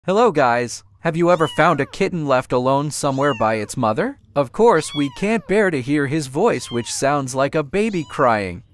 Hello guys, have you ever found a kitten left alone somewhere by its mother? Of course, we can't bear to hear his voice, which sounds like a baby crying.